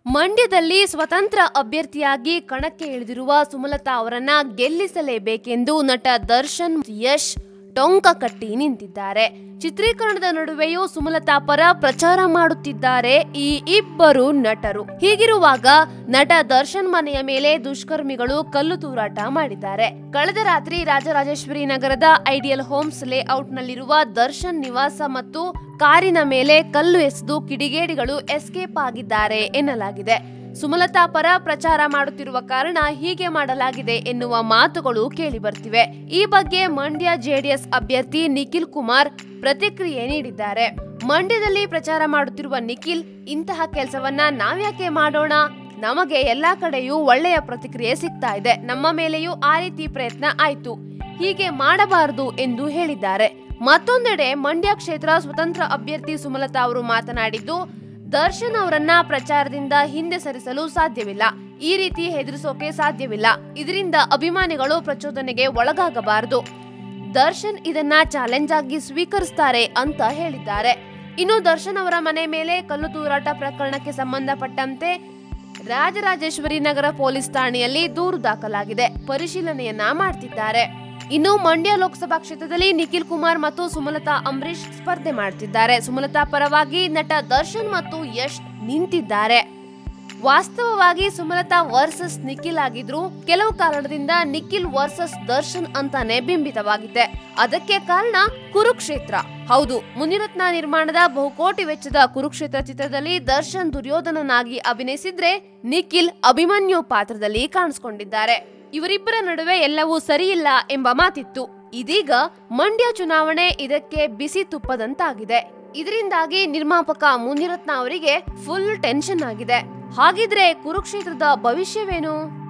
ಮಂಡ್ಯದಲ್ಲಿ ಸ್ವತಂತ್ರ ಅಭ್ಯರ್ಥಿಯಾಗಿ ಕಣಕ್ಕೆ ಇಳಿದಿರುವ ಸುಮಲತಾ ಅವರನ್ನ ಗೆಲ್ಲಿಸಲೇಬೇಕೆಂದು ನಟ ದರ್ಶನ್ ಯಶ್ ಟೊಂಕ ಕಟ್ಟಿ ನಿಂತಿದ್ದಾರೆ. ಚಿತ್ರೀಕರಣದ ನಡುವೆಯೂ ಸುಮಲತಾ ಪರ ಪ್ರಚಾರ ಮಾಡುತ್ತಿದ್ದಾರೆ ಈ ಇಬ್ಬರು ನಟರು. ಹೀಗಿರುವಾಗ ನಟ ದರ್ಶನ್ ಮನೆಯ ಮೇಲೆ ದುಷ್ಕರ್ಮಿಗಳು ಕಲ್ಲು ತೂರಾಟ ಮಾಡಿದ್ದಾರೆ. ಕಳೆದ ರಾತ್ರಿ ರಾಜರಾಜೇಶ್ವರಿ ನಗರದ ಐಡಿಯಲ್ ಹೋಮ್ಸ್ ಲೇಔಟ್ ನಲ್ಲಿರುವ ದರ್ಶನ್ ನಿವಾಸ ಮತ್ತು ಕಾರಿನ ಮೇಲೆ ಕಲ್ಲು ಎಸೆದು ಕಿಡಿಗೇಡಿಗಳು ಎಸ್ಕೇಪ್ ಆಗಿದ್ದಾರೆ ಎನ್ನಲಾಗಿದೆ. ಸುಮಲತಾ ಪರ ಪ್ರಚಾರ ಮಾಡುತ್ತಿರುವ ಕಾರಣ ಹೀಗೆ ಮಾಡಲಾಗಿದೆ ಎನ್ನುವ ಮಾತುಗಳು ಕೇಳಿ ಬರ್ತಿವೆ. ಈ ಬಗ್ಗೆ ಮಂಡ್ಯ ಜೆಡಿಎಸ್ ಅಭ್ಯರ್ಥಿ ನಿಖಿಲ್ ಕುಮಾರ್ ಪ್ರತಿಕ್ರಿಯೆ ನೀಡಿದ್ದಾರೆ. ಮಂಡ್ಯದಲ್ಲಿ ಪ್ರಚಾರ ಮಾಡುತ್ತಿರುವ ನಿಖಿಲ್, ಇಂತಹ ಕೆಲಸವನ್ನ ನಾವ್ಯಾಕೆ ಮಾಡೋಣ? ನಮಗೆ ಎಲ್ಲಾ ಕಡೆಯೂ ಒಳ್ಳೆಯ ಪ್ರತಿಕ್ರಿಯೆ ಸಿಗ್ತಾ ಇದೆ. ನಮ್ಮ ಮೇಲೆಯೂ ಆ ರೀತಿ ಪ್ರಯತ್ನ ಆಯ್ತು. ಹೀಗೆ ಮಾಡಬಾರದು ಎಂದು ಹೇಳಿದ್ದಾರೆ. ಮತ್ತೊಂದೆಡೆ ಮಂಡ್ಯ ಕ್ಷೇತ್ರ ಸ್ವತಂತ್ರ ಅಭ್ಯರ್ಥಿ ಸುಮಲತಾ ಅವರು ಮಾತನಾಡಿದ್ದು, ದರ್ಶನ್ ಅವರನ್ನ ಪ್ರಚಾರದಿಂದ ಹಿಂದೆ ಸರಿಸಲು ಸಾಧ್ಯವಿಲ್ಲ. ಈ ರೀತಿ ಹೆದರಿಸೋಕೆ ಸಾಧ್ಯವಿಲ್ಲ. ಇದರಿಂದ ಅಭಿಮಾನಿಗಳು ಪ್ರಚೋದನೆಗೆ ಒಳಗಾಗಬಾರದು. ದರ್ಶನ್ ಇದನ್ನ ಚಾಲೆಂಜ್ ಆಗಿ ಸ್ವೀಕರಿಸ್ತಾರೆ ಅಂತ ಹೇಳಿದ್ದಾರೆ. ಇನ್ನು ದರ್ಶನ್ ಅವರ ಮನೆ ಮೇಲೆ ಕಲ್ಲು ತೂರಾಟ ಪ್ರಕರಣಕ್ಕೆ ಸಂಬಂಧಪಟ್ಟಂತೆ ರಾಜರಾಜೇಶ್ವರಿ ನಗರ ಪೊಲೀಸ್ ಠಾಣೆಯಲ್ಲಿ ದೂರು ದಾಖಲಾಗಿದೆ. ಪರಿಶೀಲನೆಯನ್ನ ಮಾಡ್ತಿದ್ದಾರೆ. ಇನ್ನು ಮಂಡ್ಯ ಲೋಕಸಭಾ ಕ್ಷೇತ್ರದಲ್ಲಿ ನಿಖಿಲ್ ಕುಮಾರ್ ಮತ್ತು ಸುಮಲತಾ ಅಂಬರೀಶ್ ಸ್ಪರ್ಧೆ ಮಾಡ್ತಿದ್ದಾರೆ. ಸುಮಲತಾ ಪರವಾಗಿ ನಟ ದರ್ಶನ್ ಮತ್ತು ಯಶ್ ನಿಂತಿದ್ದಾರೆ. ವಾಸ್ತವವಾಗಿ ಸುಮಲತಾ ವರ್ಸಸ್ ನಿಖಿಲ್ ಆಗಿದ್ರು ಕೆಲವು ಕಾರಣದಿಂದ ನಿಖಿಲ್ ವರ್ಸಸ್ ದರ್ಶನ್ ಅಂತಾನೆ ಬಿಂಬಿತವಾಗಿದೆ. ಅದಕ್ಕೆ ಕಾರಣ ಕುರುಕ್ಷೇತ್ರ. ಹೌದು, ಮುನಿರತ್ನ ನಿರ್ಮಾಣದ ಬಹುಕೋಟಿ ವೆಚ್ಚದ ಕುರುಕ್ಷೇತ್ರ ಚಿತ್ರದಲ್ಲಿ ದರ್ಶನ್ ದುರ್ಯೋಧನನಾಗಿ ಅಭಿನಯಿಸಿದ್ರೆ ನಿಖಿಲ್ ಅಭಿಮನ್ಯು ಪಾತ್ರದಲ್ಲಿ ಕಾಣಿಸಿಕೊಂಡಿದ್ದಾರೆ. ಇವರಿಬ್ಬರ ನಡುವೆ ಎಲ್ಲವೂ ಸರಿಯಿಲ್ಲ ಎಂಬ ಮಾತಿತ್ತು. ಇದೀಗ ಮಂಡ್ಯ ಚುನಾವಣೆ ಇದಕ್ಕೆ ಬಿಸಿ ತುಪ್ಪದಂತಾಗಿದೆ. ಇದರಿಂದಾಗಿ ನಿರ್ಮಾಪಕ ಮುನಿರತ್ನ ಅವರಿಗೆ ಫುಲ್ ಟೆನ್ಷನ್ ಆಗಿದೆ. ಹಾಗಿದ್ರೆ ಕುರುಕ್ಷೇತ್ರದ ಭವಿಷ್ಯವೇನು?